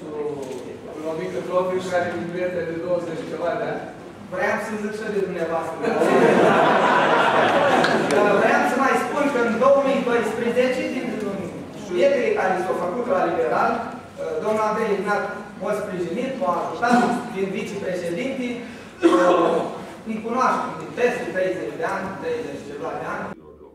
un mică profiu care din prieteni de 20 și ceva de ani. Vreau să zic și de dumneavoastră. Vreau să mai spun că în 2012, din juietele care s-au făcut la liberal, domnul Andrei Ignat m-a sprijinit, m-a ajutat, fiind vicepreședinte, îi cunoaștem din peste 30 de ani, 30 ceva de ani.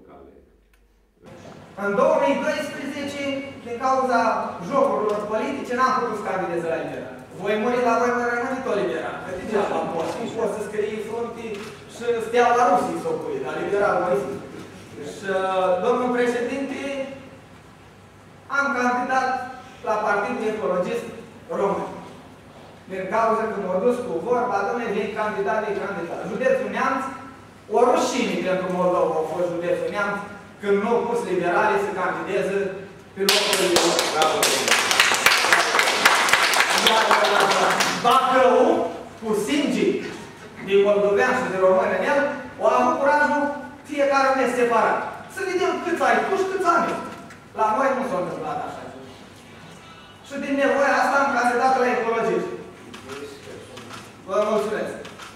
În 2012, din cauza jocurilor politice, n-am putut să candidez la liberal. Voi muri la voi, voi rămâne tot liberal. Că degeaba am fost. Și pot să scrie fruntii și steaua Rusiei s-o pui, la liberal mai zi. Și, domnul președinte, am candidat la Partidul Ecologist Român. Din cauza că m-a dus cu vorba, domnule, vei candidat, vei candidat. Județul Neamț, o rușine pentru Moldova a fost județul Neamț, când nu au pus liberalii să candideze pe locul de Bravo! Bacău, cu singii din moldovean și de români în el, au avut curajul fiecare mes separat. Să vedem câți ai tu și câți am eu. La noi nu s-a întâmplat așa. Și din nevoia asta am candidat la ecologiști. Vă mulțumesc!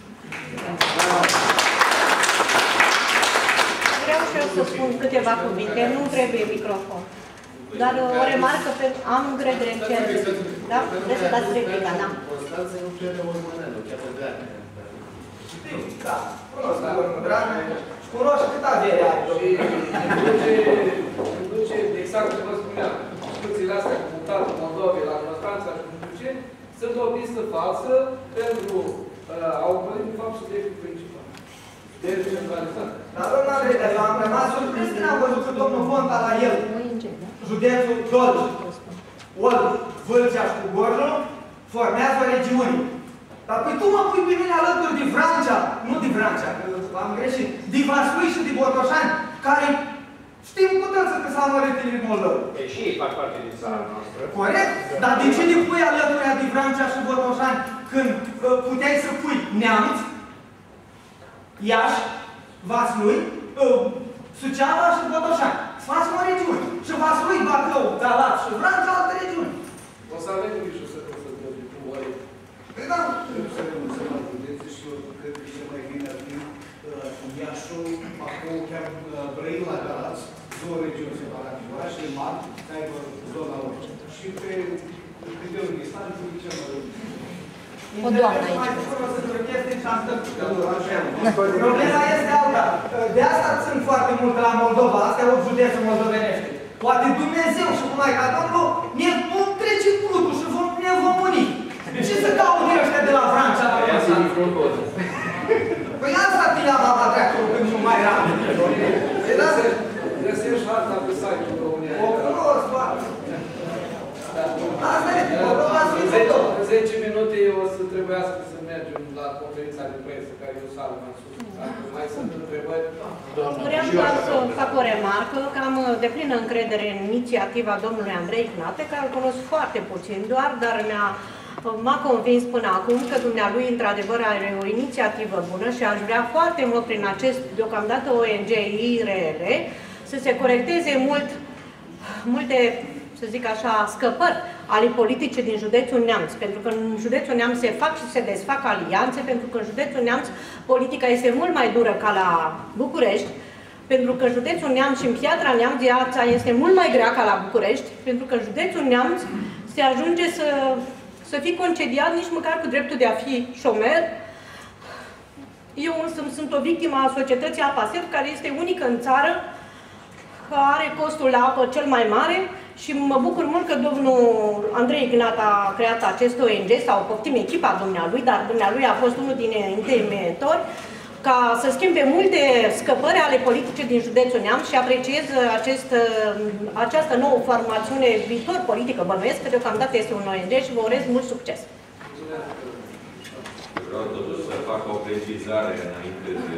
Vreau și eu să spun câteva cuvinte, nu trebuie microfon. Dar o remarcă, am încredere în ceea ce... Da? Vreți să dați replica, da? Constanța nu crede o mână, chiar pe dreapta. Știu, da. Cunosc la urmă, dragă. Și cunosc cât avere are. Și îmi duce, exact ce vă spuneam, discuțiile astea cu mutatul Moldovei la Constanța și nu știu ce, sunt o pistă falsă pentru a urmări, de fapt, subiectul principal. Decentralizat. Dar, domnul Andrei, eu am rămas surprins când am văzut că domnul Fonta la el, județul Dolj, Olt, Vâlcea și cu Gorjul, formează o regiune. Dar păi tu mă pui pe mine alături de Vrancea, nu de Vrancea, că am greșit, de Vaslui și de Botoșani, care știm cu toți că s-au mărit în Moldova. Păi și ei fac parte din țara noastră. Corect? Dar de ce le pui alături de Vrancea și Botoșani când puteai să pui Neamț, Iași, Vaslui, Suceava și Botoșani? Să facem o regiune. Și Vaslui, Bacău, Galați și Vrancea, alte regiuni. O să avem grijă să trebuie cu voi. Păi da. Trebuie să renunțăm la județe și eu cred că cel mai bine ar fi Iașul, acolo chiar Brăila, Galați, două regiuni separate, orașele mari, să aibă zona lor. Și pe nivelul distanței, cel mai rău. O doamnă aici. Problema este alta. De asta țin foarte mult la Moldova, astea 8 județe moldovenești. Poate Dumnezeu și cu Maica Domnului ne vom trece plutul și ne vom uni. Ce să caute ăștia de la Francia? Păi asta te ia la treacul când nu mai era. Găsești harta pe site-ul România. O cunosc, doamne. Asta e, Moldova sfântă. În 10 minute o să trebuiască să mergem la conferința de presă, care e o sală mai sus. Dacă mai sunt întrebări... Vreau doar să fac o remarcă, că am deplină încredere în inițiativa domnului Andrei Ignate, care îl cunosc foarte puțin doar, dar m-a convins până acum că dumnealui într-adevăr are o inițiativă bună și aș vrea foarte mult prin acest, deocamdată ONG IRL, să se corecteze multe, să zic așa, scăpări ale politice din județul Neamț. Pentru că în județul Neamț se fac și se desfac alianțe, pentru că în județul Neamț politica este mult mai dură ca la București, pentru că în județul Neamț și în Piatra Neamț viața este mult mai grea ca la București, pentru că în județul Neamț se ajunge să fii concediat nici măcar cu dreptul de a fi șomer. Eu însă sunt o victimă a societății Apaser, care este unică în țară, are costul la apă cel mai mare și mă bucur mult că domnul Andrei Ignat a creat acest ONG, sau poftim echipa dumnealui, dar dumnealui a fost unul din intermediatori, ca să schimbe multe scăpări ale politice din județul Neamț și apreciez această nouă formațiune viitor politică. Bănuiesc că deocamdată este un ONG și vă urez mult succes. Vreau totuși să fac o precizare înainte de...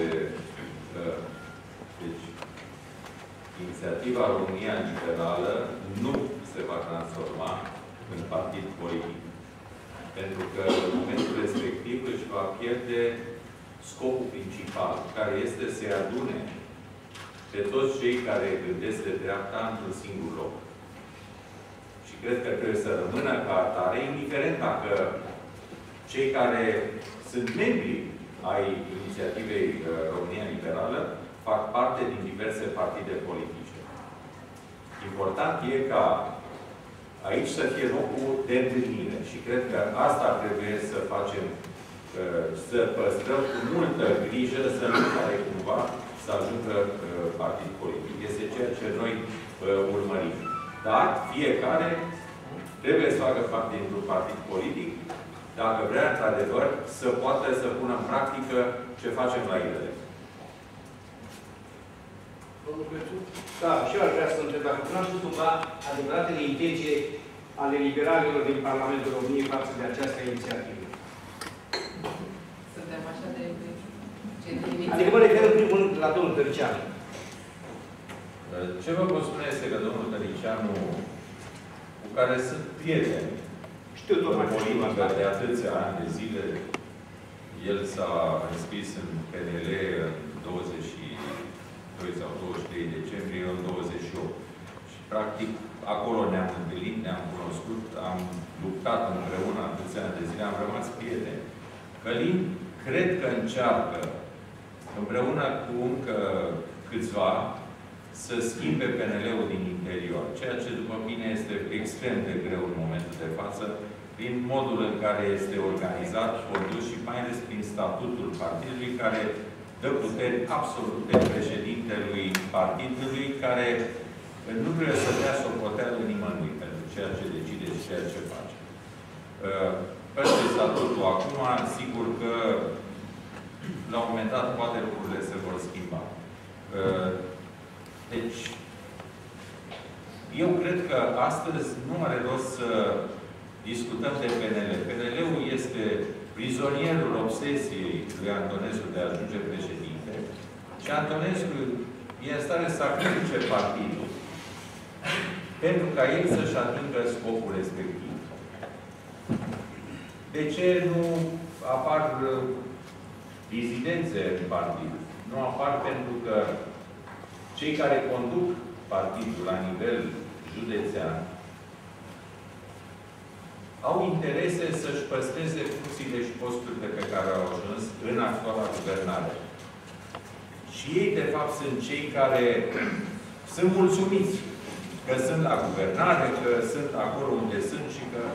Deci, inițiativa România Liberală nu se va transforma în partid politic. Pentru că în momentul respectiv își va pierde scopul principal, care este să-i adune pe toți cei care gândesc de dreapta într-un singur loc. Și cred că trebuie să rămână ca atare, indiferent dacă cei care sunt membri ai inițiativei România Liberală fac parte din diverse partide politice. Important e ca aici să fie locul de întâlnire și cred că asta trebuie să facem, să păstrăm cu multă grijă să nu pare cumva să ajungă partid politic. Este ceea ce noi urmărim. Dar fiecare trebuie să facă parte dintr-un partid politic dacă vrea, într-adevăr, să poată să pună în practică ce facem la ele. Domnul Crăciun? Da, și eu aș vrea să întreb dacă cunoașteți cumva adevăratele intenții ale liberalilor din Parlamentul României față de această inițiativă. Suntem așa de... Adică mă refer în primul rând la domnul Tăricianu. Ce vă pot spune este că domnul Tăricianu, cu care sunt prieteni, știu tocmai politică de atâția ani de zile, el s-a înscris în PNL în 22 sau 23 decembrie, în 28. Și practic acolo ne-am întâlnit, ne-am cunoscut, am luptat împreună atâția ani de zile, am rămas prieteni. Călin cred că încearcă, împreună cu încă câțiva, să schimbe PNL-ul din interior. Ceea ce, după mine, este extrem de greu în momentul de față, prin modul în care este organizat, condus și mai ales prin statutul partidului, care dă puteri absolute președintelui partidului, care nu trebuie să dea socoteală nimănui pentru ceea ce decide și ceea ce face. Peste statutul acum, sigur că la un moment dat poate lucrurile se vor schimba. Deci, eu cred că astăzi nu are rost să discutăm de PNL. PNL-ul este prizonierul obsesiei lui Antonescu de a ajunge președinte și Antonescu e în stare să sacrifice partidul pentru ca el să-și atingă scopul respectiv. De ce nu apar dizidențe în partid? Nu apar pentru că cei care conduc partidul la nivel județean au interese să-și păstreze funcțiile și posturile pe care au ajuns în actuala guvernare. Și ei, de fapt, sunt cei care sunt mulțumiți că sunt la guvernare, că sunt acolo unde sunt și că...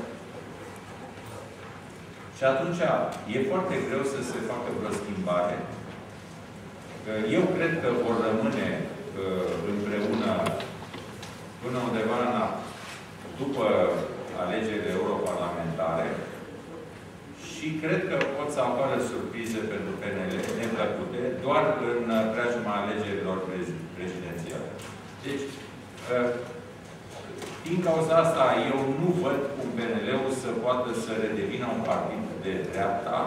Și atunci e foarte greu să se facă vreo schimbare. Eu cred că vor rămâne împreună până undeva după alegerile europarlamentare și cred că pot să apară surprize pentru PNL neplăcute doar în preajma alegerilor prezidențiale. Deci, din cauza asta, eu nu văd cum PNL-ul să poată să redevină un partid de dreapta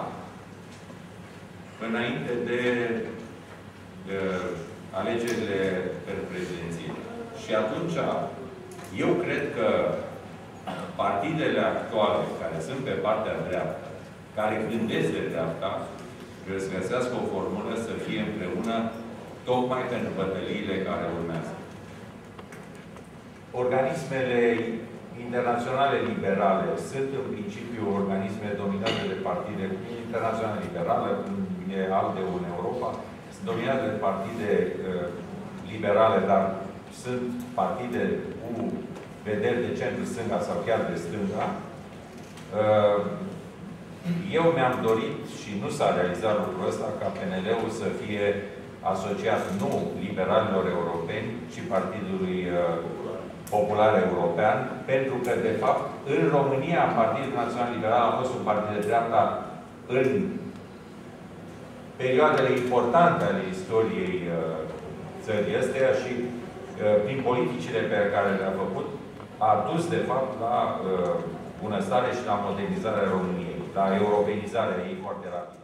înainte de alegerile pentru prezidenție. Și atunci, eu cred că partidele actuale, care sunt pe partea dreaptă, care gândesc de dreapta, trebuie să găsească o formulă să fie împreună tocmai pentru bătăliile care urmează. Organismele internaționale liberale sunt în principiu organisme dominate de partide internaționale liberale, cum e ALDE în Europa, sunt dominate de partide liberale, dar sunt partide cu vederi de centru-stânga sau chiar de stânga. Eu mi-am dorit și nu s-a realizat lucrul ăsta ca PNL-ul să fie asociat nu liberalilor europeni, ci Partidului Popular European, pentru că, de fapt, în România, Partidul Național Liberal a fost un partid de dreapta în perioadele importante ale istoriei țării astea și prin politicile pe care le-a făcut, a dus, de fapt, la bunăstare și la modernizarea României, la europenizarea ei foarte rapidă.